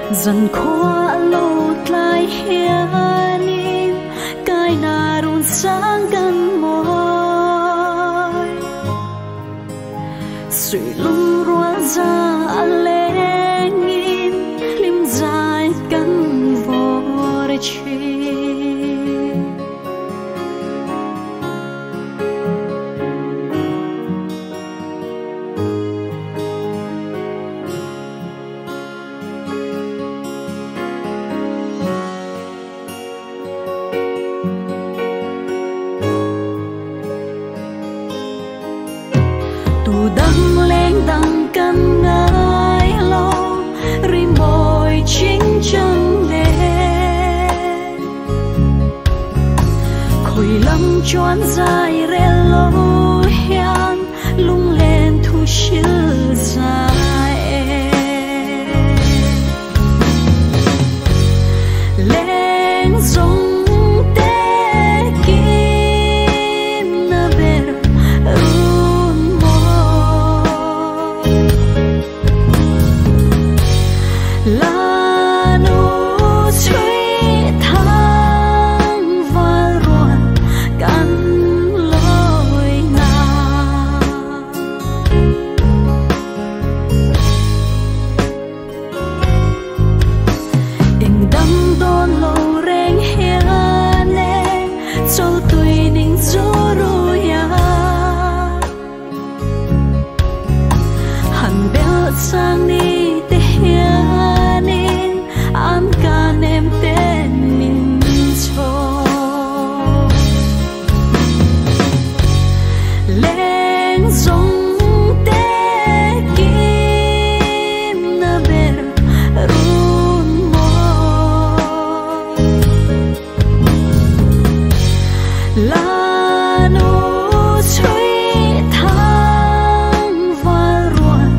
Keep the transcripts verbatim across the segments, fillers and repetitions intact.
dần khoa lột lại hiền cái na run sáng gần môi suy lung rua ra lên im lim dài cắn vô để chi đăng lên đăng căn ngái lâu ri môi chính chân đen khôi lắm choán dài re lâu hian lung lên thu chill dài lên giống sang đi te hianin an can em tên mình cho lên giống te kim na ber run mo la nu suy thang và ruột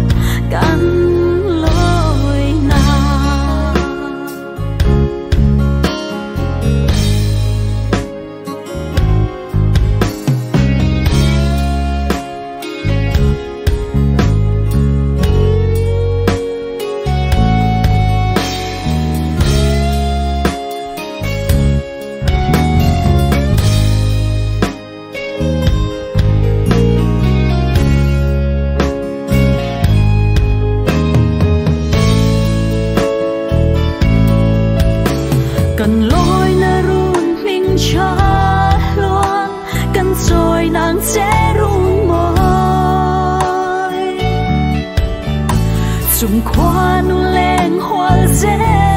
cần lối na run mình cho luôn cần rồi nàng sẽ run môi dùng khoa nu lên hoa dễ